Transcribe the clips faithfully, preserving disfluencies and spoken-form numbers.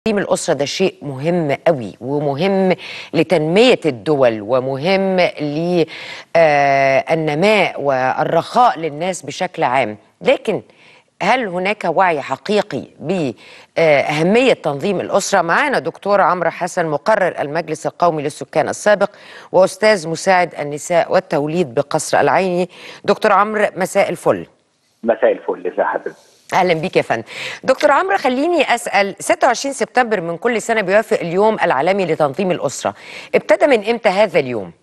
تنظيم الأسرة ده شيء مهم قوي ومهم لتنمية الدول ومهم للنماء والرخاء للناس بشكل عام. لكن هل هناك وعي حقيقي بأهمية تنظيم الأسرة؟ معانا دكتور عمرو حسن، مقرر المجلس القومي للسكان السابق وأستاذ مساعد النساء والتوليد بقصر العيني. دكتور عمرو، مساء الفل. مساء الفل، ازي حضرتك؟ اهلا بيك يا فندم. دكتور عمرو، خليني اسال، ستة وعشرين سبتمبر من كل سنه بيوافق اليوم العالمي لتنظيم الاسره، ابتدى من امتى هذا اليوم؟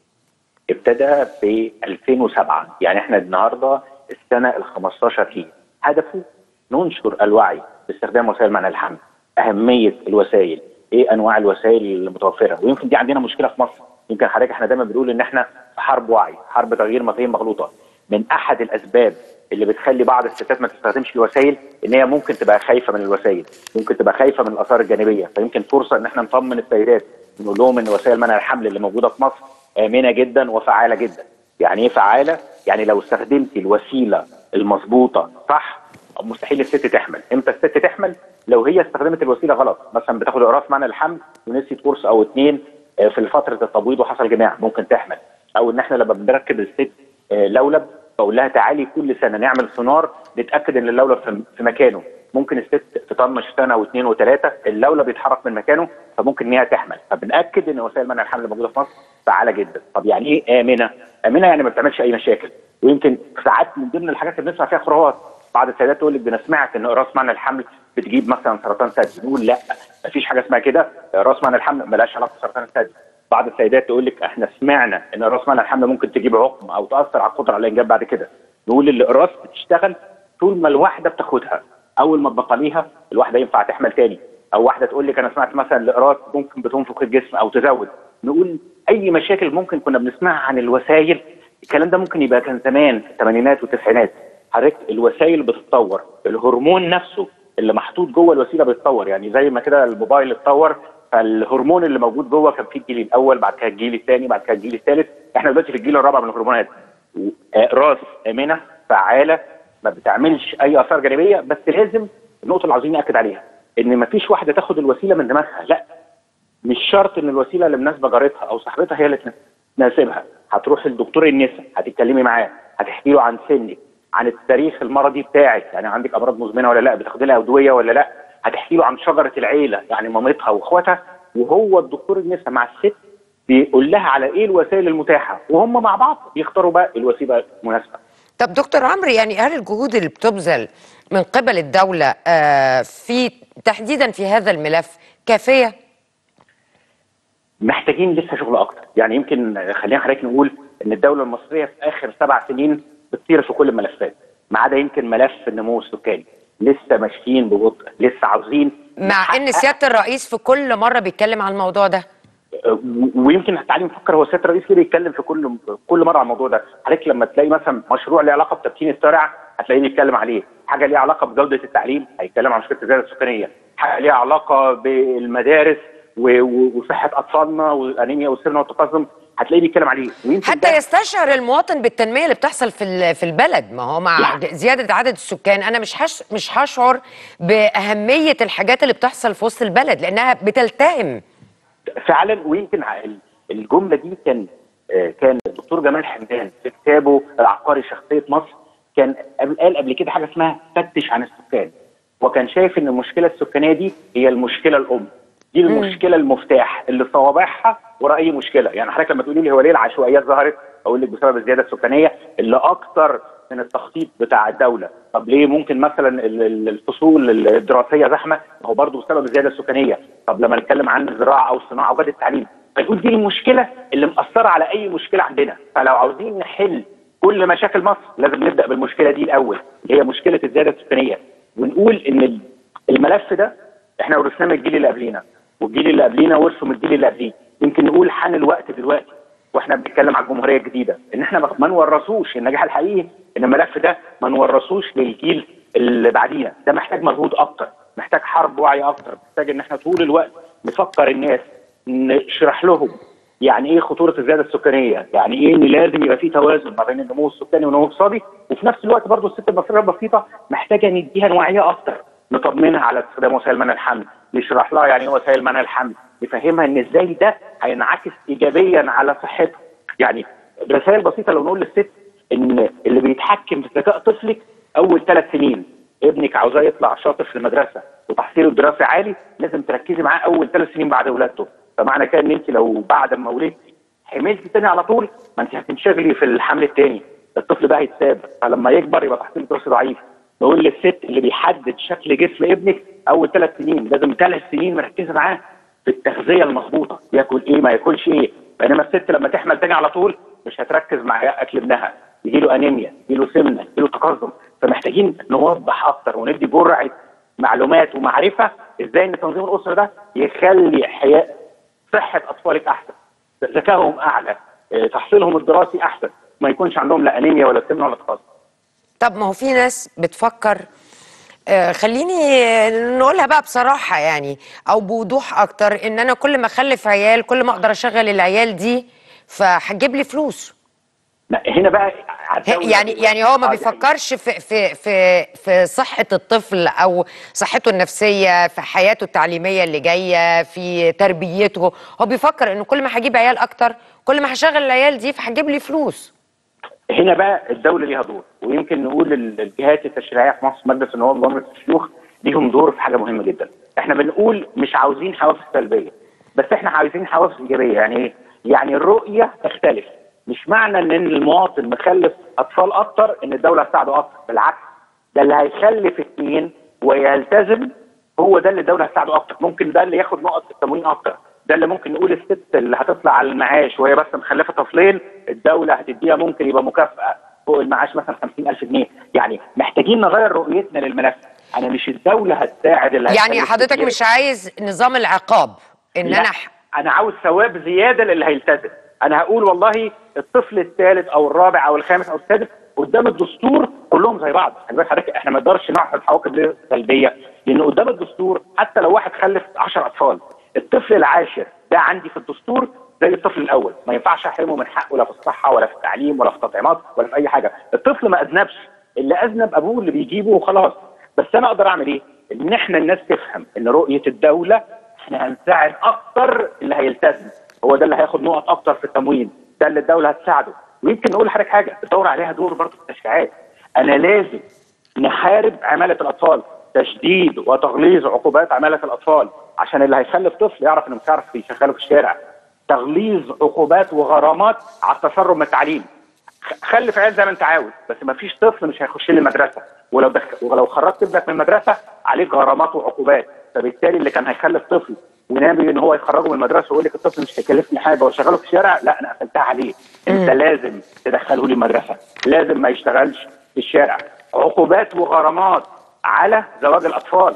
ابتدى في ألفين وسبعة، يعني احنا النهارده السنه ال خمستاشر فيه. هدفه ننشر الوعي باستخدام وسائل منع الحمل، اهميه الوسائل، ايه انواع الوسائل المتوفره، ويمكن دي عندنا مشكله في مصر. يمكن حضرتك احنا دايما بنقول ان احنا في حرب وعي، حرب تغيير مفاهيم مغلوطه. من احد الاسباب اللي بتخلي بعض الستات ما تستخدمش الوسائل ان هي ممكن تبقى خايفه من الوسائل، ممكن تبقى خايفه من الاثار الجانبيه، فيمكن فرصه ان احنا نطمن السيدات، نقول لهم ان وسائل منع الحمل اللي موجوده في مصر امنه جدا وفعاله جدا. يعني ايه فعاله؟ يعني لو استخدمتي الوسيله المظبوطه صح مستحيل الست تحمل. امتى الست تحمل؟ لو هي استخدمت الوسيله غلط، مثلا بتاخد اقراص منع الحمل ونسيت قرص او اثنين في فتره التبويض وحصل جماع، ممكن تحمل. او ان احنا لما بنركب الست لولب بقول لها تعالي كل سنه نعمل سونار نتاكد ان اللولب في مكانه، ممكن الست تطنش سنه واثنين وثلاثه اللولب يتحرك من مكانه، فممكن ان هي تحمل. فبناكد ان وسائل منع الحمل الموجوده في مصر فعاله جدا. طب يعني ايه امنه؟ امنه يعني ما بتعملش اي مشاكل. ويمكن ساعات من ضمن الحاجات اللي بنسمع فيها خرافات، بعض السيدات تقول لك ده انا سمعت ان اقراص منع الحمل بتجيب مثلا سرطان ثدي. نقول لا، ما فيش حاجه اسمها كده، اقراص منع الحمل مالهاش علاقه بسرطان الثدي. بعض السيدات تقول لك احنا سمعنا ان اقراص منع الحمل ممكن تجيب عقم او تاثر على القدره على الانجاب بعد كده. نقول الاقراص بتشتغل طول ما الواحده بتاخدها، اول ما تبطليها الواحده ينفع تحمل تاني. او واحده تقول لك انا سمعت مثلا الاقراص ممكن بتنفخ الجسم او تزود. نقول اي مشاكل ممكن كنا بنسمعها عن الوسائل، الكلام ده ممكن يبقى كان زمان في الثمانينات والتسعينات. حضرتك الوسائل بتتطور، الهرمون نفسه اللي محطوط جوه الوسيله بيتطور، يعني زي ما كده الموبايل اتطور فالهرمون اللي موجود جوه كان في الجيل الاول، بعد كده الجيل الثاني، بعد كده الجيل الثالث، احنا دلوقتي في الجيل الرابع من الهرمونات. اقراص امنه فعاله ما بتعملش اي اثار جانبيه، بس لازم النقطه اللي عاوزين ناكد عليها ان ما فيش واحده تاخد الوسيله من دماغها، لا، مش شرط ان الوسيله اللي مناسبه جارتها او صاحبتها هي اللي تناسبها. هتروح للدكتور النساء هتتكلمي معاه، هتحكي له عن سنك، عن التاريخ المرضي بتاعك، يعني عندك امراض مزمنه ولا لا، بتاخدي لها ادويه ولا لا، هتحكي له عن شجره العيله يعني مامتها واخواتها، وهو الدكتور النساء مع الست بيقول لها على ايه الوسائل المتاحه، وهم مع بعض بيختاروا بقى الوسيله المناسبه. طب دكتور عمرو، يعني هل الجهود اللي بتبذل من قبل الدولة آه في تحديدا في هذا الملف كافية؟ محتاجين لسه شغل اكتر. يعني يمكن خلينا حضرتك نقول ان الدولة المصرية في اخر سبع سنين بتطير في كل الملفات، ما عدا يمكن ملف النمو السكاني لسه ماشيين ببطء، لسه عاوزين مع ان سيادة الرئيس في كل مرة بيتكلم عن الموضوع ده. ويمكن تعالي نفكر، هو سياده الرئيس ليه بيتكلم في كل كل مره عن الموضوع ده؟ حضرتك لما تلاقي مثلا مشروع له علاقه بتبتين الشارع هتلاقيه بيتكلم عليه، حاجه ليها علاقه بجوده التعليم هيتكلم عن مشكله الزياده السكانيه، حاجه ليها علاقه بالمدارس وصحه اطفالنا والانيميا والسمنه والتقزم هتلاقيه بيتكلم عليه. حتى يستشعر المواطن بالتنميه اللي بتحصل في في البلد. ما هو مع يعني زياده عدد السكان انا مش هش مش هشعر باهميه الحاجات اللي بتحصل في وسط البلد لانها بتلتهم فعلا. ويمكن الجمله دي كان كان الدكتور جمال حمدان في كتابه العبقري شخصيه مصر كان قال قبل كده حاجه اسمها فتش عن السكان، وكان شايف ان المشكله السكانيه دي هي المشكله الام، دي المشكله المفتاح اللي صوابعها ورا اي مشكله. يعني حضرتك لما تقولي لي هو ليه العشوائيات ظهرت اقول لك بسبب الزياده السكانيه اللي اكتر من التخطيط بتاع الدوله. طب ليه ممكن مثلا الفصول الدراسيه زحمه؟ هو برضه بسبب الزياده السكانيه. طب لما نتكلم عن الزراعه او الصناعه وجوده التعليم فنقول دي المشكله اللي مأثره على اي مشكله عندنا. فلو عاوزين نحل كل مشاكل مصر لازم نبدا بالمشكله دي الاول، هي مشكله الزياده السكانيه، ونقول ان الملف ده احنا ورثناه من الجيل اللي قبلينا، والجيل اللي قبلينا ورثه من الجيل اللي قبليه. يمكن نقول حان الوقت دلوقتي واحنا بنتكلم على الجمهوريه الجديده ان احنا ما نورثوش النجاح الحقيقي، ان الملف ده ما نورثوش للجيل اللي بعدينا. ده محتاج مجهود اكتر، محتاج حرب وعي اكتر، محتاج ان احنا طول الوقت نفكر الناس، نشرح لهم يعني ايه خطوره الزياده السكانيه، يعني ايه ان لازم يبقى في توازن ما بين النمو السكاني والنمو الاقتصادي، وفي نفس الوقت برضه الست المصريه البسيطه محتاجه نديها وعيه اكتر، نطمنها على استخدام وسائل منع الحمل، نشرح لها يعني ايه وسائل منع الحمل، نفهمها ان ازاي ده هينعكس ايجابيا على صحتها. يعني رسائل بسيطه لو نقول للست ان اللي بيتحكم في ذكاء طفلك اول ثلاث سنين، ابنك عاوزاه يطلع شاطر في المدرسه وتحصيله الدراسي عالي، لازم تركزي معاه اول ثلاث سنين بعد ولادته. فمعنى كده ان انت لو بعد ما ولدتي حملتي تاني على طول، ما انت هتنشغلي في الحمل الثاني، الطفل ده هيتساب، فلما يكبر يبقى تحصيله الدراسي ضعيف. نقول للست اللي بيحدد شكل جسم ابنك اول ثلاث سنين لازم ثلاث سنين مركزه معاه في التغذيه المظبوطه، ياكل ايه ما ياكلش ايه. بينما الست لما تحمل تاني على طول مش هتركز مع اكل ابنها، يجي له انيميا، يجي له سمنه، يجي له تقزم. فمحتاجين نوضح اكتر وندي جرعه معلومات ومعرفه ازاي ان تنظيم الاسره ده يخلي حياه صحه اطفالك احسن، ذكائهم اعلى، تحصيلهم الدراسي احسن، ما يكونش عندهم لا انيميا ولا سمنه ولا تقزم. طب ما هو في ناس بتفكر، آه خليني نقولها بقى بصراحة يعني أو بوضوح أكتر، إن أنا كل ما أخلف عيال كل ما أقدر أشغل العيال دي فهتجيب لي فلوس. لا هنا بقى يعني يعني هو ما بيفكرش في في في في صحة الطفل أو صحته النفسية، في حياته التعليمية اللي جاية، في تربيته. هو بيفكر إنه كل ما هجيب عيال أكتر كل ما هشغل العيال دي فهتجيب لي فلوس. هنا بقى الدولة ليها دور، ويمكن نقول الجهات التشريعية في مصر، مجلس النواب ومجلس الشيوخ، ليهم دور في حاجة مهمة جدا. احنا بنقول مش عاوزين حوافز سلبية، بس احنا عاوزين حوافز إيجابية. يعني ايه؟ يعني الرؤية تختلف. مش معنى ان المواطن مخلف اطفال اكتر ان الدولة هتساعده اكتر، بالعكس، ده اللي هيخلف اثنين ويلتزم هو ده اللي الدولة هتساعده اكتر. ممكن ده اللي ياخد نقط في التموين اكتر، ده اللي ممكن نقول الست اللي هتطلع على المعاش وهي بس مخلفه طفلين الدوله هتديها ممكن يبقى مكافاه فوق المعاش مثلا خمسين ألف جنيه. يعني محتاجين نغير رؤيتنا للملف. انا مش الدوله هتساعد اللي يعني حضرتك كتير. مش عايز نظام العقاب ان لا. انا انا عاوز ثواب زياده للي هيلتزم. انا هقول والله الطفل الثالث او الرابع او الخامس او السادس قدام الدستور كلهم زي بعض. خلي بالك حضرتك احنا ما نقدرش نعرف حواكب السلبيه، لان قدام الدستور حتى لو واحد خلف عشرة اطفال، الطفل العاشر ده عندي في الدستور زي الطفل الاول، ما ينفعش احرمه من حقه لا في الصحه ولا في التعليم ولا في التطعيمات ولا في اي حاجه. الطفل ما اذنبش، اللي اذنب ابوه اللي بيجيبه وخلاص. بس انا اقدر اعمل ايه؟ ان احنا الناس تفهم ان رؤيه الدوله احنا هنساعد اكتر اللي هيلتزم، هو ده اللي هياخد نقط اكتر في التموين، ده اللي الدوله هتساعده. ويمكن نقول لحضرتك حاجه الدور عليها دور برضه في التشريعات. انا لازم نحارب عماله الاطفال، تشديد وتغليظ عقوبات عماله الاطفال عشان اللي هيخلف طفل يعرف انه مش هيعرف يشغله في الشارع. تغليظ عقوبات وغرامات على التسرب من التعليم. خلف عيال زي ما انت عاوز، بس ما فيش طفل مش هيخش لي المدرسه، ولو دخل ولو خرجت ابنك من المدرسه عليك غرامات وعقوبات. فبالتالي اللي كان هيخلف طفل ونامي ان هو يخرجه من المدرسه ويقول لك الطفل مش هيكلفني حاجه واشغله في الشارع، لا انا قفلتها عليه. انت لازم تدخله لي المدرسه، لازم ما يشتغلش في الشارع. عقوبات وغرامات على زواج الاطفال.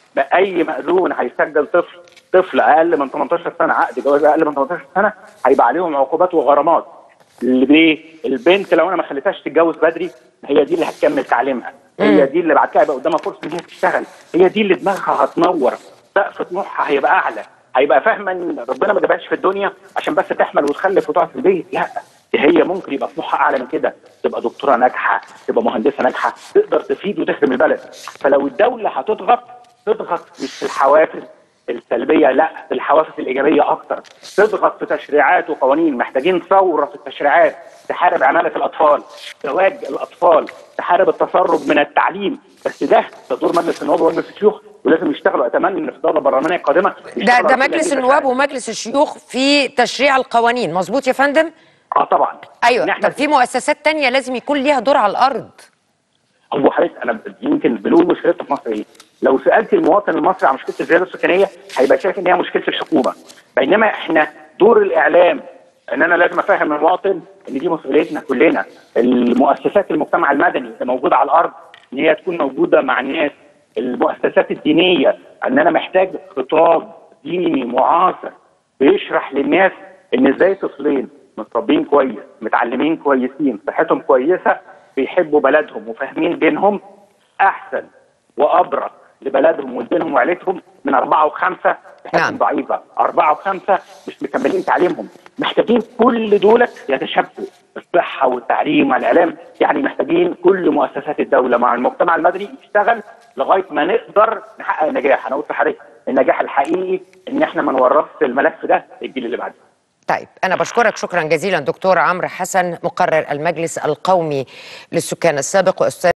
باي مأذون هيسجل طفل طفل اقل من ثمانية عشر سنه، عقد جواز اقل من ثمانية عشر سنه، هيبقى عليهم عقوبات وغرامات. اللي بيه البنت لو انا ما خليتهاش تتجوز بدري هي دي اللي هتكمل تعليمها، هي دي اللي بعد كده يبقى قدامها فرصه ان هي تشتغل، هي دي اللي دماغها هتنور، سقف طموحها هيبقى اعلى، هيبقى فاهمه ان ربنا ما جابهاش في الدنيا عشان بس تحمل وتخلف وتقعد في البيت، لا هي ممكن يبقى طموحها اعلى من كده، تبقى دكتوره ناجحه، تبقى مهندسه ناجحه، تقدر تفيد وتخدم البلد. فلو الدوله هتضغط تضغط مش في الحوافز السلبيه، لا في الحوافز الايجابيه اكتر، تضغط في تشريعات وقوانين. محتاجين ثوره في التشريعات تحارب عماله الاطفال، زواج الاطفال، تحارب التسرب من التعليم. بس ده ده دور مجلس النواب ومجلس الشيوخ، ولازم يشتغلوا. اتمنى ان في الدوره البرلمانيه القادمه ده ده مجلس النواب ومجلس الشيوخ في تشريع القوانين، مظبوط يا فندم؟ اه طبعا. ايوه. طب في مؤسسات تانية لازم يكون ليها دور على الارض. هو حضرتك انا يمكن بنقول مشكلتنا في مصر ايه؟ لو سالت المواطن المصري عن مشكله الزياده السكانيه هيبقى شايف ان هي مشكله الحكومه، بينما احنا دور الاعلام ان انا لازم افهم المواطن ان دي مسؤوليتنا كلنا. المؤسسات المجتمع المدني اللي موجوده على الارض ان هي تكون موجوده مع الناس، المؤسسات الدينيه ان انا محتاج خطاب ديني معاصر بيشرح للناس ان ازاي طفلين متربين كويس، متعلمين كويسين، صحتهم كويسه، بيحبوا بلدهم وفاهمين دينهم احسن وابرك لبلدهم ودينهم وعيلتهم من اربعه وخمسه صحتهم ضعيفه، اربعه وخمسه مش مكملين تعليمهم. محتاجين كل دول يتشابكوا، الصحه والتعليم والاعلام. يعني محتاجين كل مؤسسات الدوله مع المجتمع المدني يشتغل لغايه ما نقدر نحقق النجاح. انا قلت لحضرتك النجاح الحقيقي ان احنا ما نورثش الملف ده للجيل اللي بعده. طيب أنا بشكرك شكرا جزيلا دكتور عمرو حسن مقرر المجلس القومي للسكان السابق وأستاذ